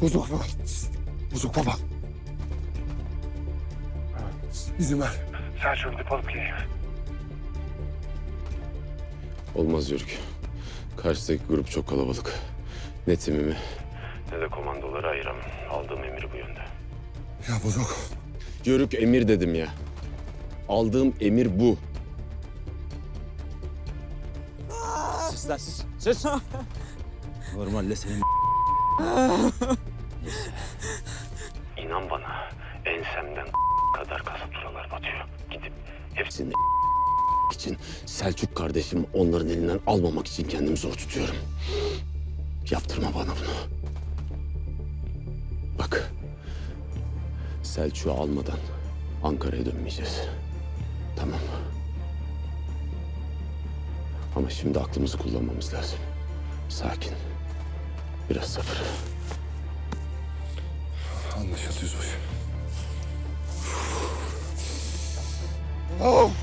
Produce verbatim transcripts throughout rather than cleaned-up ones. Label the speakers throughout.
Speaker 1: Bozok baba. Bozok baba. İzin ver.
Speaker 2: Selçuk'u gidip alıp geleyim.
Speaker 3: Olmaz Yörük. Karşıdaki grup çok kalabalık. Ne timimi ne de komandoları ayıramam. Aldığım emir bu yönde.
Speaker 1: Ya Bozok.
Speaker 3: Yörük emir dedim ya. Aldığım emir bu.
Speaker 4: Sus lan sus. Sus. Normalde senin...
Speaker 3: İnan bana ensemden kadar kasaturalar batıyor. Gidip hepsini için Selçuk kardeşim onların elinden almamak için kendimi zor tutuyorum. Yaptırma bana bunu. Bak, Selçuk'u almadan Ankara'ya dönmeyeceğiz. Tamam mı? Ama şimdi aklımızı kullanmamız lazım. Sakin. Biraz sabır.
Speaker 1: Anlaşıldı yüzbaşı. Oh!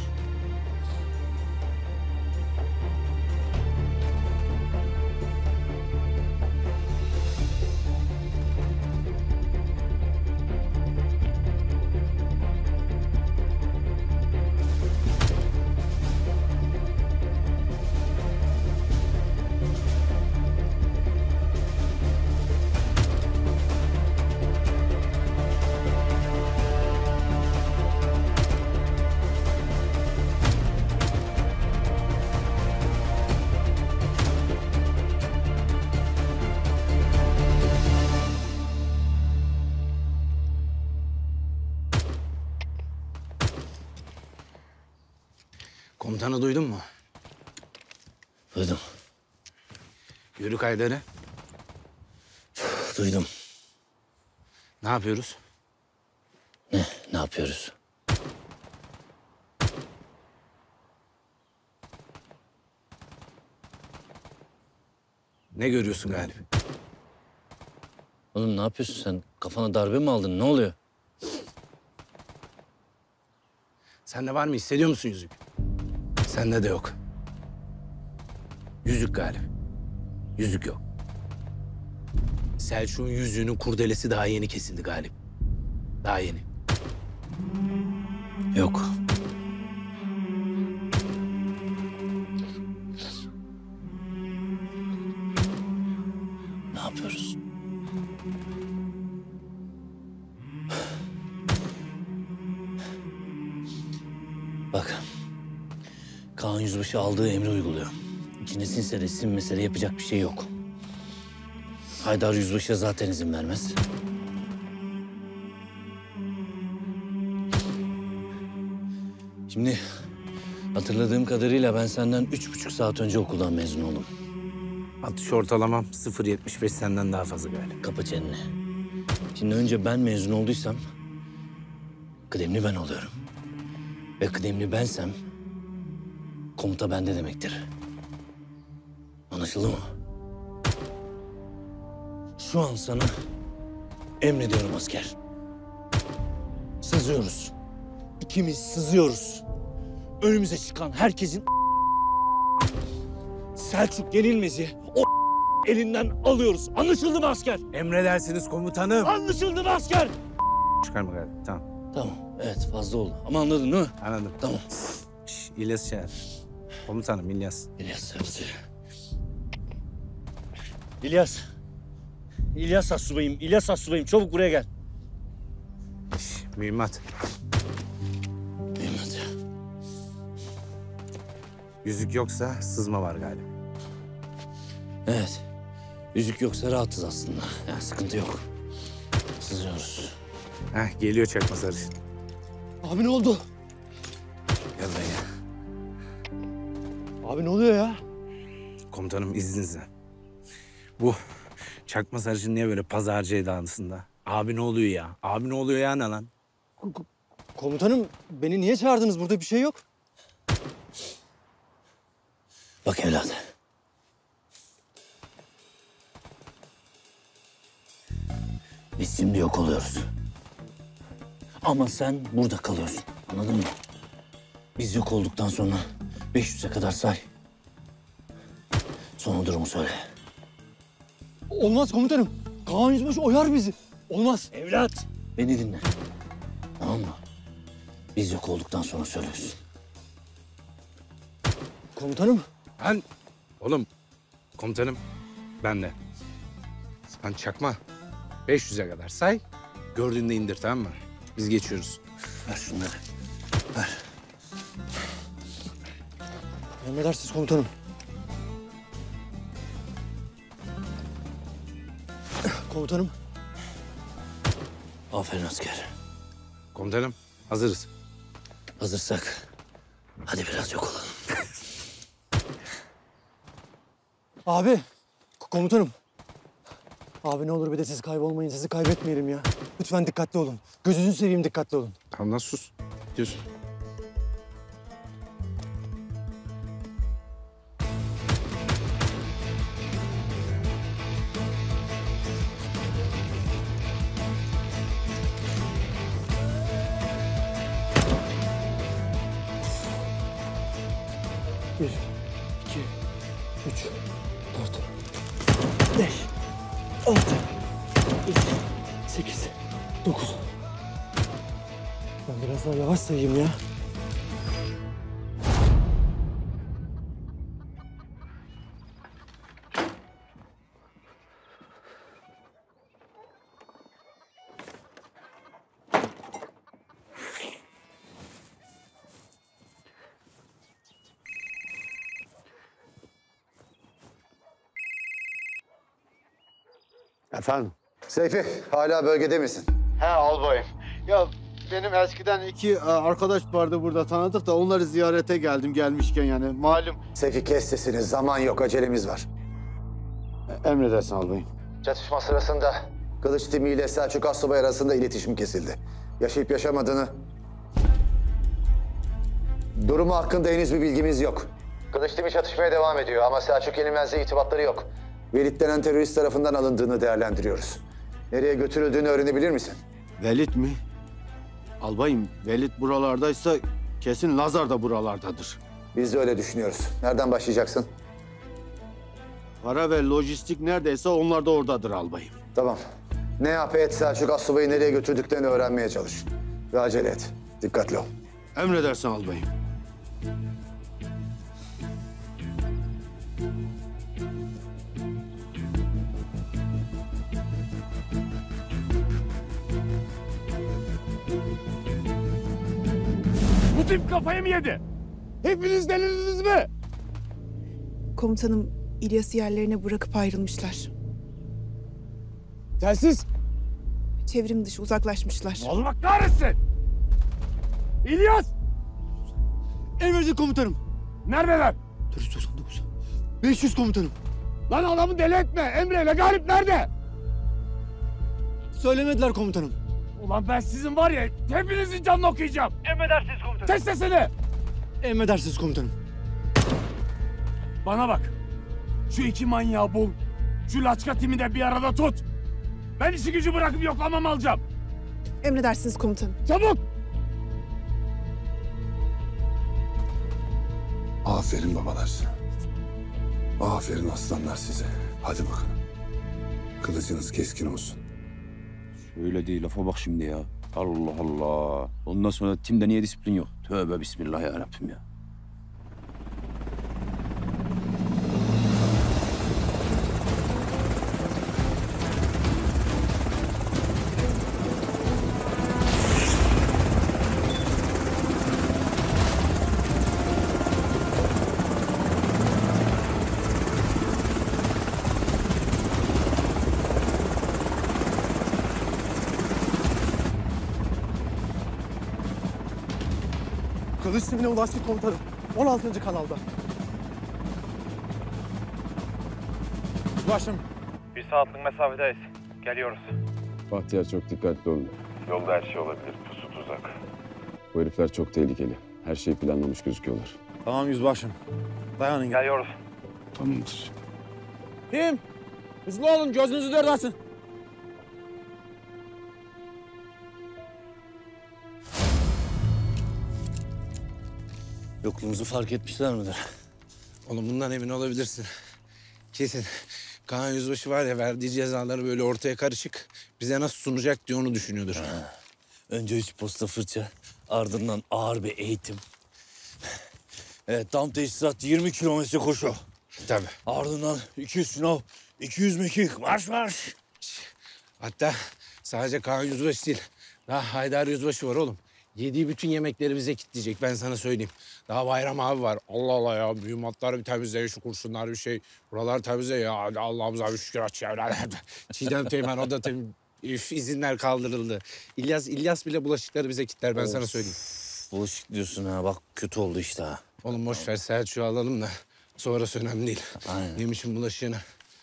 Speaker 4: Komutanı duydun mu?
Speaker 5: Duydum.
Speaker 4: Yörük Haydar'ı.
Speaker 5: Duydum.
Speaker 4: Ne yapıyoruz?
Speaker 5: Ne? Ne yapıyoruz?
Speaker 4: Ne görüyorsun Galip?
Speaker 5: Oğlum ne yapıyorsun sen? Kafana darbe mi aldın? Ne oluyor?
Speaker 4: Sende var mı? Hissediyor musun yüzük? Sende de yok. Yüzük Galip. Yüzük yok. Selçuk'un yüzüğünün kurdelesi daha yeni kesildi Galip. Daha yeni.
Speaker 5: Yok. Ne yapıyoruz? Bak. Kaan Yüzbaşı aldığı emri uyguluyor. İçine sinse de sinmese de yapacak bir şey yok. Haydar Yüzbaşı'ya zaten izin vermez. Şimdi hatırladığım kadarıyla ben senden üç buçuk saat önce okuldan mezun oldum.
Speaker 4: Atış ortalamam sıfır yetmiş beş senden daha fazla Galip.
Speaker 5: Kapa çeneni. Şimdi önce ben mezun olduysam kıdemli ben oluyorum. Ve kıdemli bensem komuta bende demektir. Anlaşıldı mı? Şu an sana emrediyorum asker. Sızıyoruz. İkimiz sızıyoruz. Önümüze çıkan herkesin Selçuk Yenilmez'i o elinden alıyoruz. Anlaşıldı mı asker?
Speaker 4: Emredersiniz komutanım.
Speaker 5: Anlaşıldı mı asker?
Speaker 4: Çıkarma Galip. Tamam.
Speaker 5: Tamam. Evet fazla oldu. Ama anladın değil mi?
Speaker 4: Anladım.
Speaker 5: Tamam.
Speaker 4: Şş, İlyas çağır. Komutanım İlyas.
Speaker 5: İlyas hepsi. İlyas. İlyas Assubayım. İlyas Assubayım. Çabuk buraya gel.
Speaker 4: Şş, mühimmat.
Speaker 5: Mehmet.
Speaker 4: Yüzük yoksa sızma var Galip.
Speaker 5: Evet. Yüzük yoksa rahatız aslında. Yani sıkıntı yok. Sızıyoruz.
Speaker 4: Heh, geliyor çakma sarışın.
Speaker 1: Abi ne oldu?
Speaker 4: Gel buraya.
Speaker 1: Abi ne oluyor ya?
Speaker 4: Komutanım izninizle. Bu çakma sarışın niye böyle pazarcı edasında? Abi ne oluyor ya? Abi ne oluyor ya ne lan?
Speaker 6: Komutanım beni niye çağırdınız? Burada bir şey yok.
Speaker 5: Bak evlat. Biz şimdi yok oluyoruz. Ama sen burada kalıyorsun. Anladın mı? Biz yok olduktan sonra beş yüze kadar say. Sonra durumu söyle.
Speaker 6: Olmaz komutanım. Kaan Yüzbaşı oyar bizi. Olmaz.
Speaker 5: Evlat! Beni dinle. Tamam mı? Biz yok olduktan sonra söylüyorsun.
Speaker 6: Komutanım.
Speaker 4: Ben... Oğlum, komutanım ben de. Sen çakma. beş yüze kadar say. Gördüğünde indir, tamam mı? Biz geçiyoruz.
Speaker 5: Ver şunları.
Speaker 6: Emredersiniz komutanım. Komutanım.
Speaker 5: Aferin asker.
Speaker 4: Komutanım, hazırız.
Speaker 5: Hazırsak hadi biraz yok olalım.
Speaker 6: Abi. k- Komutanım. Abi ne olur bir de siz kaybolmayın. Sizi kaybetmeyelim ya. Lütfen dikkatli olun. Gözünüzü seveyim dikkatli olun.
Speaker 4: Tamam lan sus. Gidiyorsun.
Speaker 6: Bir, iki, üç, dört, beş, altı, yedi, sekiz, dokuz. Ben biraz daha yavaş sayayım ya.
Speaker 2: Efendim? Seyfi, hala bölgede misin?
Speaker 7: He albayım. Ya benim eskiden iki e, arkadaş vardı burada tanıdık da onları ziyarete geldim gelmişken yani malum.
Speaker 2: Seyfi kes sesini, zaman yok, acelemiz var.
Speaker 7: Emredersin albayım.
Speaker 2: Çatışma sırasında Kılıç Timi ile Selçuk Assubay arasında iletişim kesildi. Yaşayıp yaşamadığını... Durumu hakkında henüz bir bilgimiz yok. Kılıç Timi çatışmaya devam ediyor ama Selçuk Yenilmez'le irtibatları yok. Velit denen terörist tarafından alındığını değerlendiriyoruz. Nereye götürüldüğünü öğrenebilir misin?
Speaker 7: Velit mi? Albayım, Velit buralardaysa kesin Lazar da buralardadır.
Speaker 2: Biz de öyle düşünüyoruz. Nereden başlayacaksın?
Speaker 7: Para ve lojistik neredeyse onlar da oradadır albayım.
Speaker 2: Tamam. Ne yap et Selçuk Assubay'ı nereye götürdüklerini öğrenmeye çalış. Ve acele et. Dikkatli ol.
Speaker 7: Emredersin albayım.
Speaker 8: Bu tip kafayı mı yedi? Hepiniz deliriniz mi?
Speaker 9: Komutanım, İlyas'ı yerlerine bırakıp ayrılmışlar.
Speaker 8: Telsiz.
Speaker 9: Çevrim dışı uzaklaşmışlar.
Speaker 8: Allah kahretsin. İlyas.
Speaker 6: Emredin komutanım.
Speaker 8: Neredeler?
Speaker 6: dört yüz doksan dokuz. beş yüz komutanım.
Speaker 8: Lan adamı deli etme. Emre ile Galip nerede?
Speaker 6: Söylemediler komutanım.
Speaker 8: Ulan ben sizin var ya hepinizin canını okuyacağım. Emredersiniz komutanım. Kes sesini.
Speaker 6: Emredersiniz komutanım.
Speaker 8: Bana bak. Şu iki manyağı bul. Şu laçka timi de bir arada tut. Ben işi gücü bırakıp yoklamamı alacağım.
Speaker 9: Emredersiniz komutanım.
Speaker 8: Çabuk.
Speaker 1: Aferin babalar size. Aferin aslanlar size. Hadi bakalım. Kılıcınız keskin olsun.
Speaker 10: Öyle değil, lafa bak şimdi ya. Allah Allah. Ondan sonra timde niye disiplin yok? Tövbe bismillah ya Rabbim ya.
Speaker 6: Kılıç timine ulaştık komutanım. on altıncı kanalda. Başım.
Speaker 11: Bir saatlik mesafedeyiz. Geliyoruz.
Speaker 12: Bahtiyar çok dikkatli olun.
Speaker 11: Yolda her şey olabilir. Pusu tuzak.
Speaker 12: Bu herifler çok tehlikeli. Her şeyi planlamış gözüküyorlar.
Speaker 7: Tamam yüzbaşım. Dayanın.
Speaker 11: Geliyoruz.
Speaker 12: Tamamdır.
Speaker 6: Kim? Hızlı olun, gözünüzü dört açın.
Speaker 5: Yokluğumuzu fark etmişler midir?
Speaker 4: Oğlum bundan emin olabilirsin. Kesin Kaan Yüzbaşı var ya, verdiği cezaları böyle ortaya karışık bize nasıl sunacak diye onu düşünüyordur.
Speaker 5: Ha. Önce üç posta fırça, ardından ağır bir eğitim. Evet, tam teçhizat yirmi kilometre koşu.
Speaker 4: Tabii.
Speaker 5: Ardından iki yüz sınav, iki yüz mekik, marş marş.
Speaker 4: Hatta sadece Kaan Yüzbaşı değil, daha Haydar Yüzbaşı var oğlum. Yediği bütün yemekleri bize kilitleyecek, ben sana söyleyeyim. Daha Bayram abi var. Allah Allah ya, mühimmatları bir temizle, şu kurşunlar bir şey. Buralar temizle ya. Allah'ımıza bir şükür aç ya. Çiğdem Teğmen, o da tabii üf, izinler kaldırıldı. İlyas İlyas bile bulaşıkları bize kilitler, ben
Speaker 5: Of.
Speaker 4: sana söyleyeyim.
Speaker 5: Bulaşık diyorsun ha, bak kötü oldu işte ha.
Speaker 4: Oğlum boş ver, Selçuk'u alalım da sonrası önemli değil.
Speaker 5: Aynen.
Speaker 4: Yemişim bulaşığını.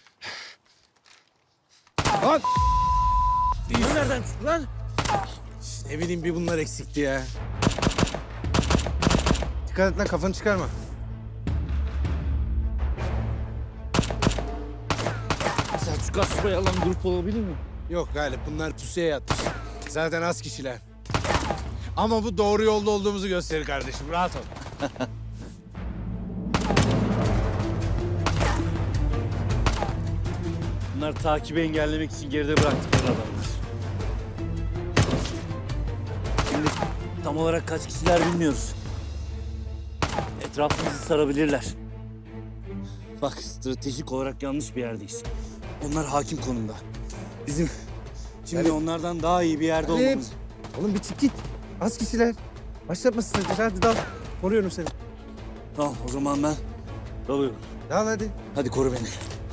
Speaker 5: Lan! Bu nereden çıktı lan?
Speaker 4: Ne bileyim, bir bunlar eksikti ya. Dikkat et lan, kafanı çıkarma.
Speaker 5: Selçuk Asubay alan grup olabilir mi?
Speaker 4: Yok Galip, bunlar pusuya yatmış. Zaten az kişiler. Ama bu doğru yolda olduğumuzu gösterir kardeşim, rahat ol.
Speaker 5: Bunlar takibi engellemek için geride bıraktıkları adamlar. Şimdi tam olarak kaç kişiler bilmiyoruz. Etrafımızı sarabilirler. Bak, stratejik olarak yanlış bir yerdeyiz. Onlar hakim konumda. Bizim şimdi
Speaker 4: Galip.
Speaker 5: onlardan daha iyi bir yerde
Speaker 4: Galip.
Speaker 5: olmamız.
Speaker 4: Oğlum bir çık git. Az kişiler. Başlatma strateji, hadi dal. Koruyorum seni.
Speaker 5: Tamam, o zaman ben dalıyorum.
Speaker 4: Dal hadi.
Speaker 5: Hadi koru beni.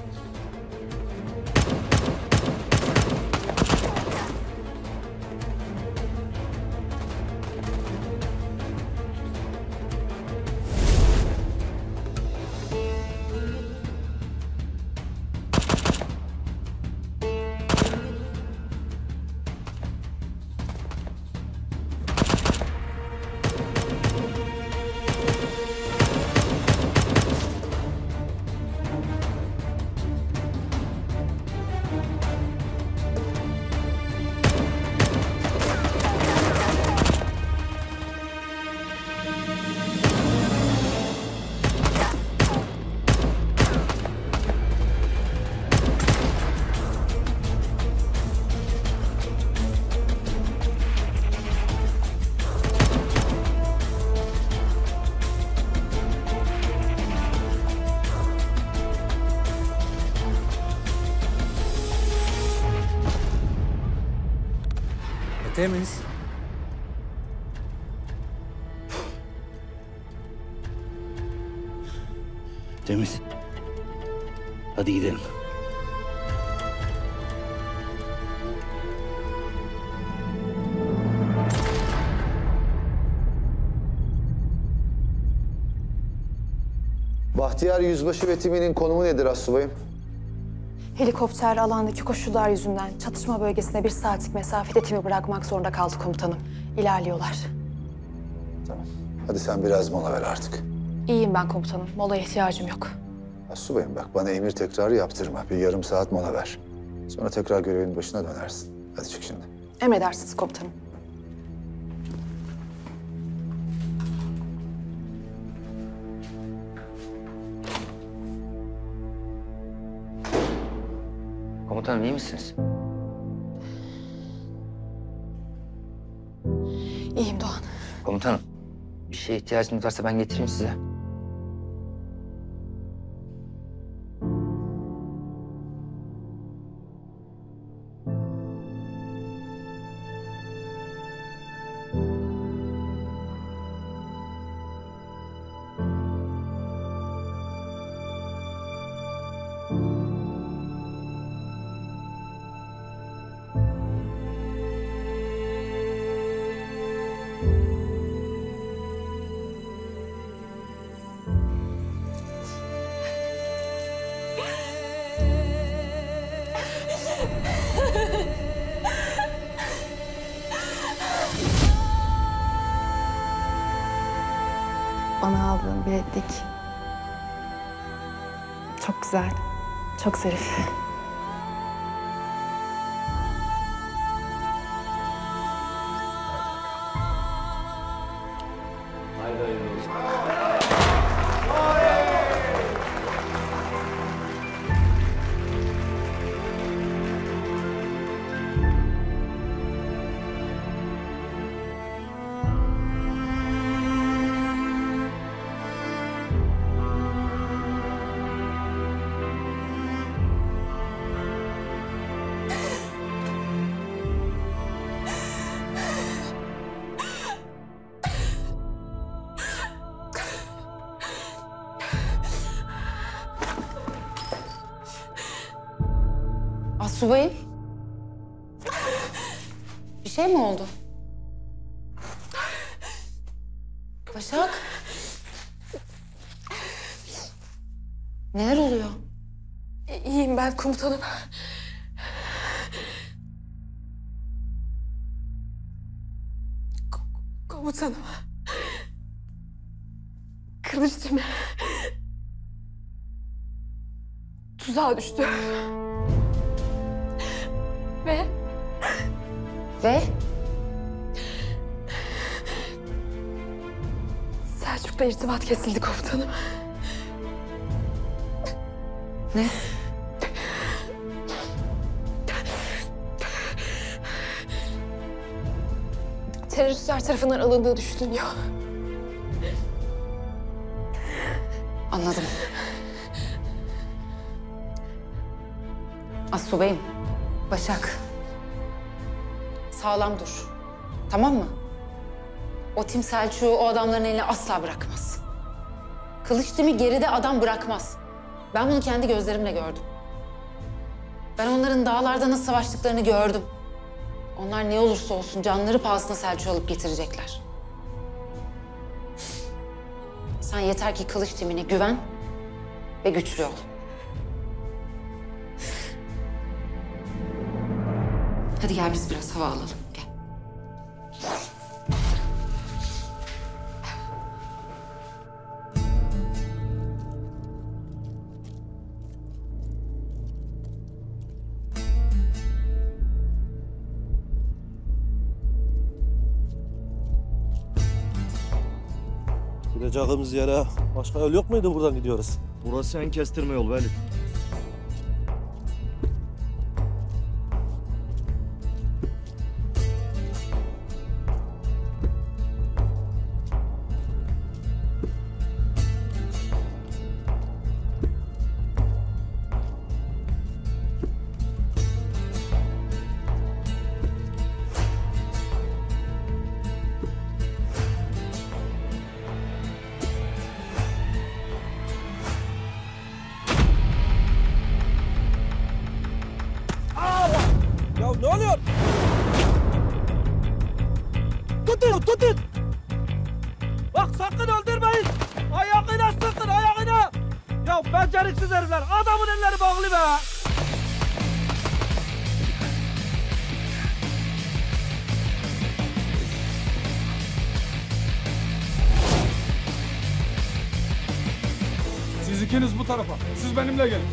Speaker 4: Temiz.
Speaker 5: Temiz. Hadi gidelim.
Speaker 2: Bahtiyar Yüzbaşı ve timinin konumu nedir astsubayım?
Speaker 13: Helikopter alandaki koşullar yüzünden çatışma bölgesine bir saatlik mesafede timi bırakmak zorunda kaldı komutanım. İlerliyorlar.
Speaker 2: Tamam. Hadi sen biraz mola ver artık.
Speaker 13: İyiyim ben komutanım. Molaya ihtiyacım yok.
Speaker 2: Astsubayım bak, bana emir tekrarı yaptırma. Bir yarım saat mola ver. Sonra tekrar görevin başına dönersin. Hadi çık şimdi.
Speaker 13: Emredersiniz komutanım.
Speaker 14: Komutanım iyi misiniz?
Speaker 13: İyiyim Doğan.
Speaker 14: Komutanım, bir şeye ihtiyacınız varsa ben getireyim size.
Speaker 13: Bana aldığın bileklik çok güzel, çok zarif. Asubayım. Bir şey mi oldu? Başak. Neler oluyor?
Speaker 15: İyiyim ben komutanım. Ko- komutanım. Kılıç değil mi? Tuzağa düştü. Ve?
Speaker 13: Ve?
Speaker 15: Selçuk'la irtibat kesildi komutanım.
Speaker 13: Ne?
Speaker 15: Teröristler tarafından alındığı düşünülüyor.
Speaker 13: Anladım. Asubayım. Başak. Sağlam dur. Tamam mı? O Tim Selçuk'u o adamların eline asla bırakmaz. Kılıç Tim'i geride adam bırakmaz. Ben bunu kendi gözlerimle gördüm. Ben onların dağlarda nasıl savaştıklarını gördüm. Onlar ne olursa olsun canları pahasına Selçuk'u alıp getirecekler. Sen yeter ki Kılıç Tim'ine güven ve güçlü ol. Hadi gel biz biraz hava alalım. Gel.
Speaker 16: Gideceğimiz yere başka yol yok muydu, buradan gidiyoruz? Burası en kestirme yol Veli. Ya ne oluyor? Tutun, tutun! Bak sakın öldürmeyin! Ayağına sıkın, ayağına! Ya beceriksiz herifler, adamın elleri bağlı be!
Speaker 8: Siz ikiniz bu tarafa. Siz benimle gelin.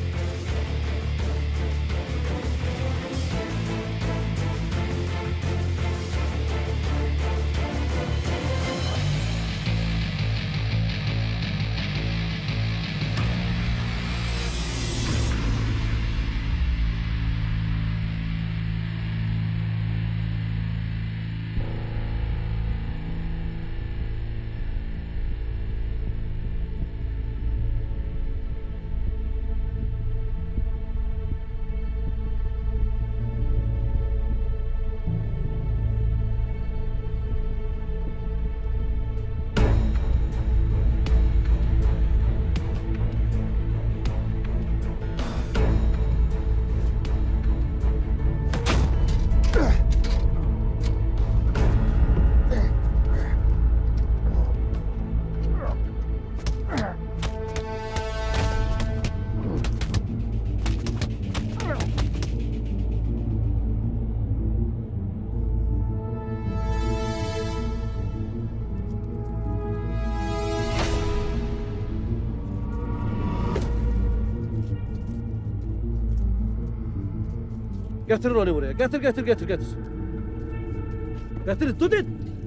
Speaker 16: Getirin onu buraya. Getir, getir, getir, getir. Getirin, tutun!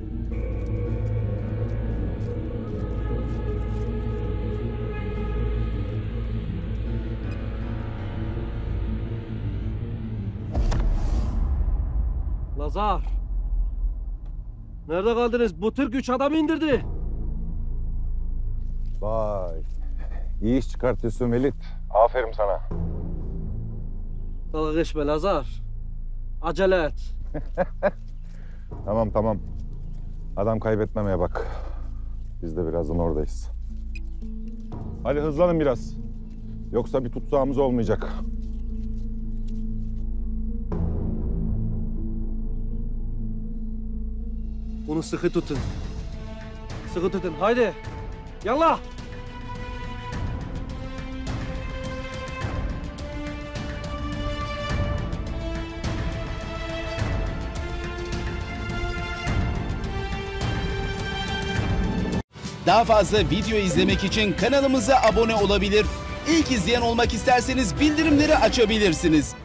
Speaker 16: Lazar! Nerede kaldınız? Bu Türk üç adamı indirdi.
Speaker 17: Vay. İyi iş çıkartıyorsun Velit. Aferin sana.
Speaker 16: Dalga geçme Lazar. Acele et.
Speaker 17: Tamam tamam. Adam kaybetmemeye bak. Biz de birazdan oradayız. Hadi hızlanın biraz. Yoksa bir tutsağımız olmayacak.
Speaker 16: Onu sıkı tutun. Sıkı tutun. Haydi. Yallah.
Speaker 18: Daha fazla video izlemek için kanalımıza abone olabilir. İlk izleyen olmak isterseniz bildirimleri açabilirsiniz.